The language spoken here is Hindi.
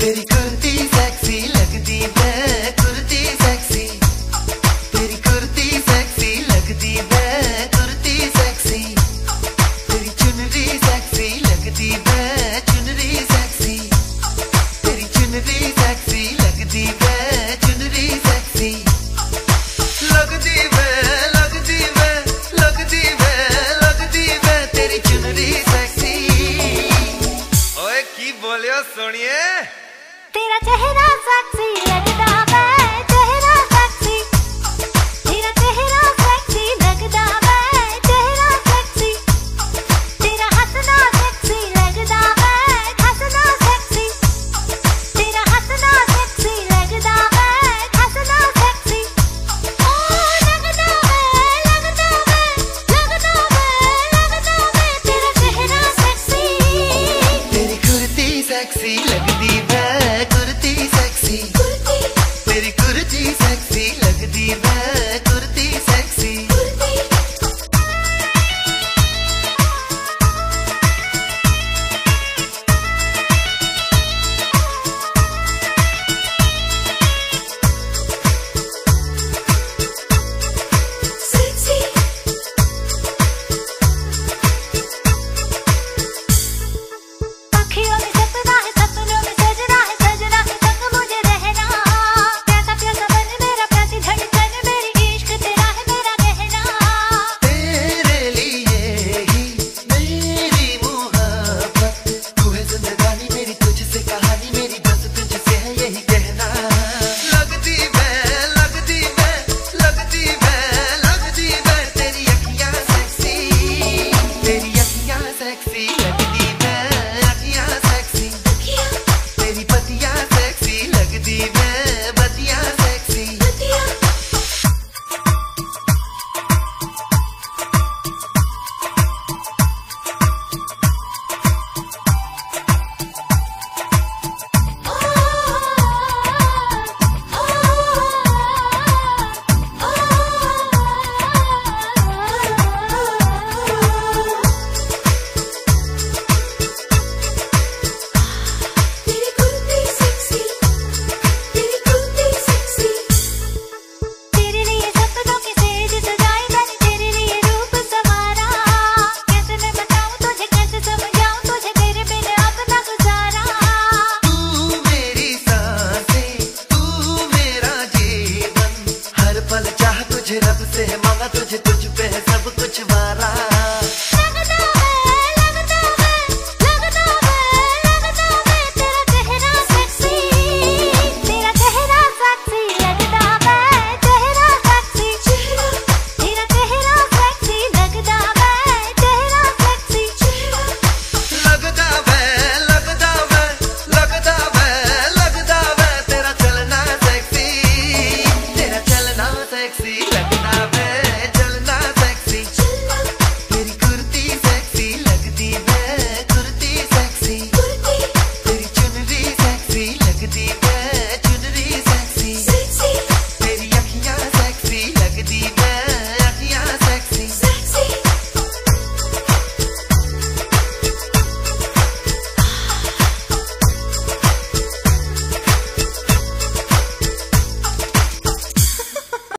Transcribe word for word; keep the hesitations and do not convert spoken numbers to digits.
तेरी कुर्ती सेक्सी लगदी वे, कुर्ती सेक्सी, तेरी कुर्ती सेक्सी लगदी वे, कुर्ती सेक्सी, तेरी चुनरी सेक्सी लगदी वे, चुनरी सेक्सी, तेरी चुनरी सेक्सी लगदी वे, चुनरी सेक्सी लगदी वे, लगदी वे, लगदी वे, लगदी वे, तेरी चुनरी सेक्सी। ओए की बोलियो सोनिए, तेरा चेहरा सेक्सी।